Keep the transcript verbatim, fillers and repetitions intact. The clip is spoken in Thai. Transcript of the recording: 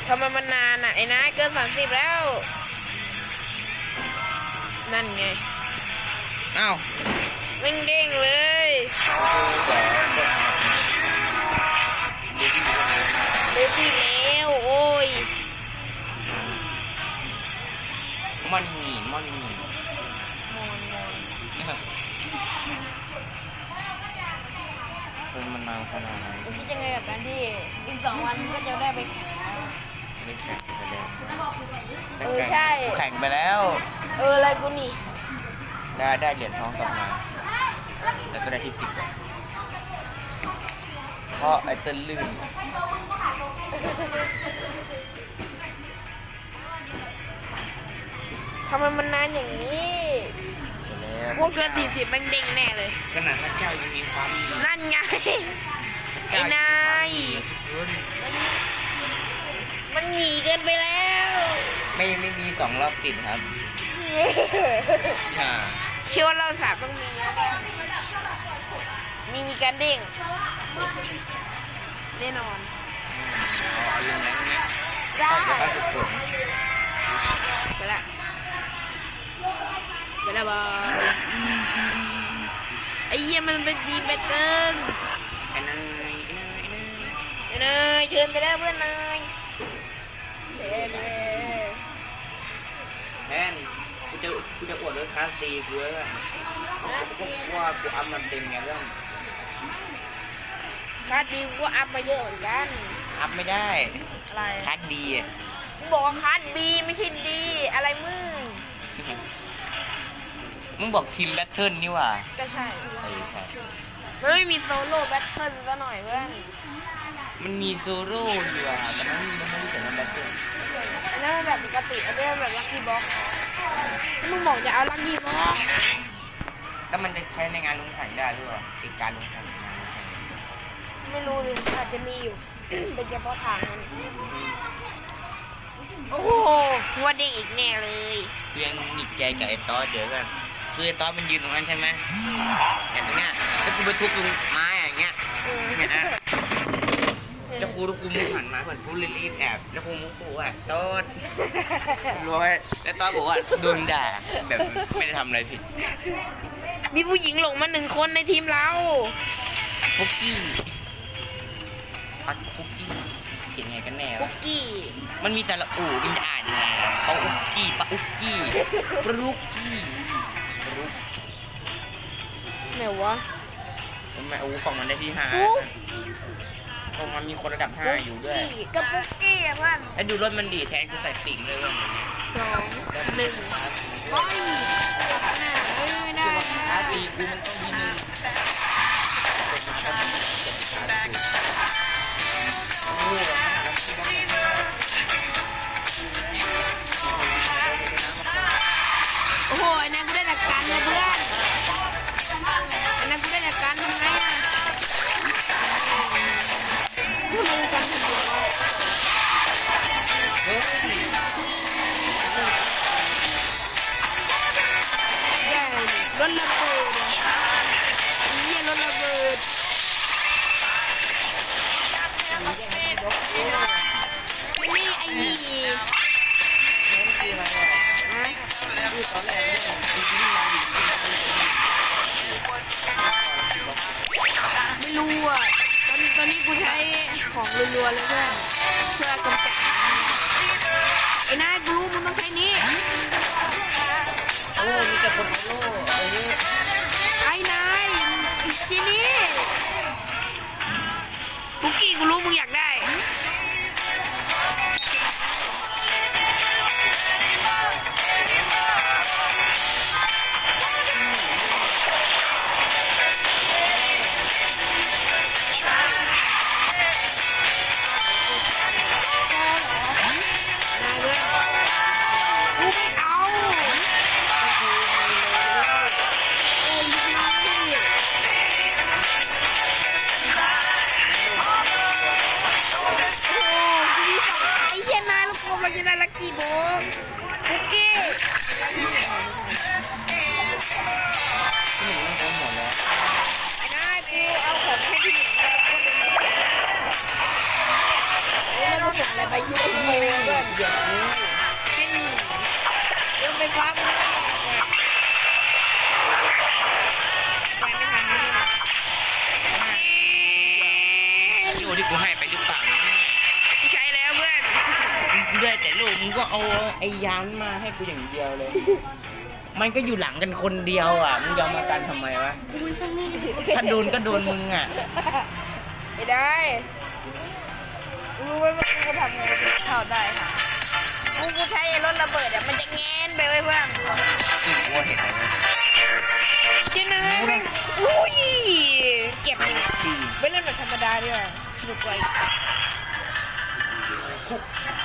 ทำไมมันนานอ่ะไอ้นายเกินสามสิบแล้วนั่นไงอ้าวไม่เด้งเลยเดือดที่แล้วโอ้ยมันหนีมันหนีมอนมอนคนมันนานขนาดไหนคุณคิดยังไงกับการที่อีกสองวันก็จะได้ไปแข่งไม่แข่งไปแล้วเออใช่แข่งไปแล้วเอออะไรกูนี่ได้ได้เหรียญทองกลับมาแต่ก็ได้ที่สิบเพราะไอ้เต้นลื่นทำไมมันนานอย่างนี้พวกเกินสี่สิบมันเด้งแน่เลยขนาดพระเจ้ายังมีความนั่นไงไอ้นายมันหนีเกินไปแล้วไม่ไม่มีสองรอบติดครับเชื่อว่าเราสามต้องมีมีมีการเด้งแน่นอนอ๋อลงแรงไหมได้ไปสุดสุดไปละไปละบอลไอ้เยี่ยมันเป็นดีเบเกินไอ้นายไอ้นายไอ้นายเชิญไปแล้วเพื่อนนายแทนกูจะกูจะอวดด้วยคลาสซีกูเลยกูก็ว่ากูอัพมันเต็มไงเรื่องคาดดีกูอัพมาเยอะเหมือนกันอัพไม่ได้อะไรคาดดีอ่ะมึงบอกว่าคาดบีไม่ใช่ดีอะไรมึงมึงบอกทีมแบทเทิลนี่ว่ะก็ใช่เออใช่มันไม่มีโซโล่แบทเทิลซะหน่อยเพื่อนมันมีโซโล่อยู่อ่ะแต่มันมันไม่ได้เขียนว่าแบทเทิลอันนั้นแบบปกติอันนี้แบบลัคกี้บ็อกซ์มึงบอกจะเอาลัคกี้บ็อกซ์แล้วมันจะใช้ในงานลงแข่งได้หรือเปล่าอีกการลงแข่งงานลงแข่งไม่รู้เลยอาจจะมีอยู่เป็นเฉพาะทางนั้นโอ้โหหัวเด้งอีกแน่เลยเพื่อนหงิดใจกับไอ้ต๊อดเดี๋ยวกันคือไอ้ต๊อดมันยืนตรงนั้นใช่ไหมอย่างตรงเนี้ยแล้วกูไปทุบตรงไม้อย่างเงี้ยเห็นไหมแล้วครูทุกครูมุกหันมาเหมือนผู้รีบแอบแล้วครูมุกบอกว่าต๊อดร้อยแล้วต๊อดบอกว่าโดนด่าแบบไม่ได้ทำอะไรผิดมีผู้หญิงหลงมาหนึ่งคนในทีมเราปุกกี้ปักปุกกี้เขียนไงกันแน่ปุกกี้มันมีสระอู่มันจะอ่านยังไงเขาอุกกี้ปะอุกกี้ปรุกกี้ปรุกไหนวะทำไมอูฝั่งมันได้ที่ห้าฝั่งมันมีคนระดับห้าอยู่ด้วยกับปุกกี้อ่ะเพื่อนไอ้ดูรถมันดีแทนกูใส่ปิ่งเลยว่าสองหนึ่งโอ้ยไม่ได้อาตีกูมันต้องที่หนึ่งโอ้โหไอ้นั่นกูได้จากการนะเพื่อนไอ้นั่นกูได้จากการทำไงอ่ะทำไมกูการทำยังไงรถระเบิดเยี่ยรถระเบิดนี่ไอ้นี่ไม่รู้อ่ะตอนตอนนี้กูใช้ของรัวๆเลยเพื่อนเพื่อกำจัดไอ้นายกูรู้มึงต้องใช้นี้โอ้มีแต่คนโล่ไอ้นายอีกทีนี้ปุกกี้กูรู้มึงอยากได้กูไม่เอาเดี๋ยวกูจริงเดี๋ยวไปพักนะไปไม่ทันเลยลูกที่กูให้ไปหรือเปล่าเนี่ยกูใช้แล้วเพื่อนมึงได้แต่ลูกมึงก็เอาไอ้ยันมาให้กูอย่างเดียวเลย มันก็อยู่หลังกันคนเดียวอ่ะมึงยอมมากันทำไมวะถ้าโดนก็โดนมึงอ่ะไม่ได้รู้ไหมว่ากูทำไงกูเข้าได้ค่ะกูกูใช้รถระเบิดอ่ะมันจะแงนไปไว้เพื่อนจริงกูเห็นอะไรไหมใช่ไหมอุ้ยเก็บเลยไม่เล่นแบบธรรมดาดีกว่าสนุกกว่ากู